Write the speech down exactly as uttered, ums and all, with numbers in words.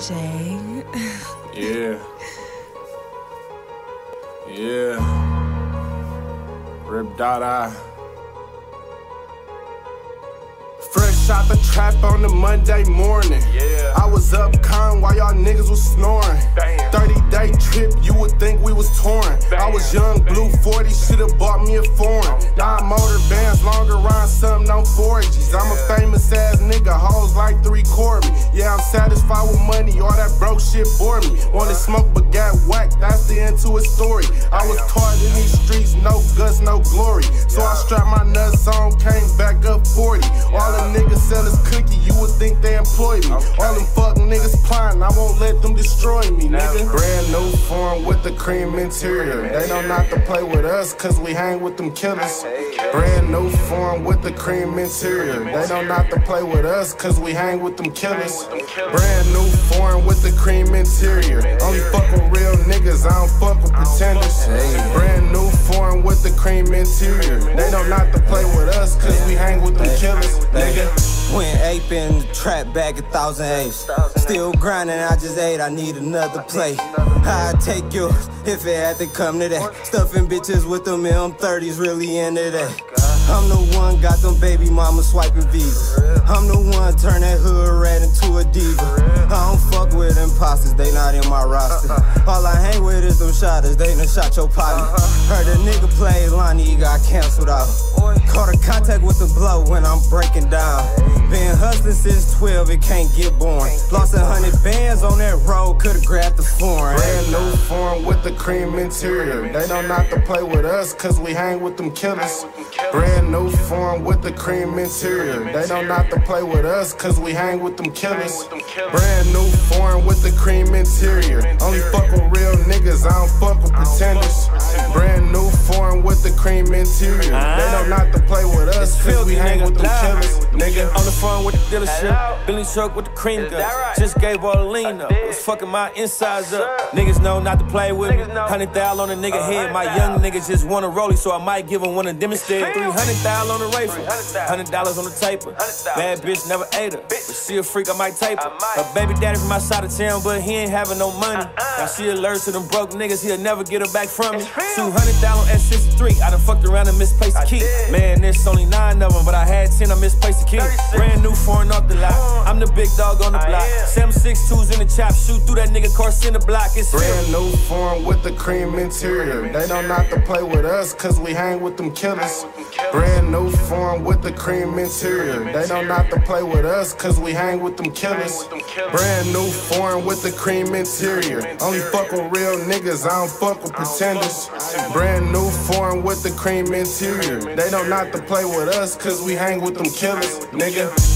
Jay. Yeah. Yeah. Rip dot I. Fresh out the trap on the Monday morning. Yeah. I was up con while y'all niggas was snoring. thirty day trip, you would think we was touring. Bam. I was young, blue forty, should've bought me a foreign. Nine motor bands, longer run, something on four G's. I'm a famous ass nigga, hoes like three quarter me. Yeah, I'm satisfied with money, all that broke shit bore me. Wanted smoke but got whacked, that's the end to a story. I was taught in these streets, no guts, no glory. So I strapped my nuts on, came back up forty. All the niggas sell is cookie, you would think they employ me. All them fuck niggas plotting, I won't let them destroy me, nigga. Brand new form with the cream interior. They don't not to play with us, cause we hang with them killers. Brand new form with the cream interior. They don't not to play with us, cause we hang with them killers. Brand new form with the cream interior. Only fuck with real niggas, I don't fuck with pretenders. Brand new form with the cream interior. They don't not to play with us, cause we hang with them killers, nigga. Went ape in the trap, bag a thousand apes. Still grinding, I just ate, I need another plate. I'd take yours if it had to come to that. Stuffing bitches with them in them thirties, really into that. I'm the one got them baby mama swiping visas. I'm the one turn that hood rat into a diva. I don't fuck with imposters, they not in my roster. All I hang with is them shotters, they done shot your partner. Heard a nigga play Lonnie, he got canceled out. Caught a contact with the blow when I'm breaking down. Been hustling since twelve, it can't get boring. Lost a hundred bands on that road, could've grabbed the foreign. Brand new form with the cream interior. They don't not to play with us, cause we hang with them killers. Brand new form with the cream interior. They don't not to play with us, cause we hang with them killers. Brand new form with the cream interior. Only fuck with real niggas, I don't fuck with pretenders. Brand new form with the cream interior. They don't not to play with us, cause we hang with them killers, nigga. On the phone with the dealership, Billy truck with the cream guns. Just gave all the lean up, was fucking my insides up. Niggas know not to play with me. Hundred thousand on a nigga head, my young niggas just want a rollie, so I might give him one of them instead. Three hundred thousand on the rifle, hundred dollars on the taper. Bad bitch never ate her, but she a freak, I might tape her. Her baby daddy from my side of town, but he ain't having no money. Now she alert to them broke niggas, he'll never get her back from me. Two hundred thousand on S sixty-three, I done fucked around and misplaced the key. Man, there's only nine of them, but I had ten, I misplaced the key. Brand new foreign off the lot, I'm the big dog on the block. Seven six twos in the chop, shoot through that nigga car, in the block. It's brand new form with the cream interior. They don't not to play with us, cause we hang with them killers. Brand new form with the cream interior. They don't not to play with us, cause we hang with them killers. Brand new form with the cream interior. Only fuck with real niggas, I don't fuck with pretenders. Brand new form with the cream interior. They don't not to play with us, cause we hang with them killers, nigga.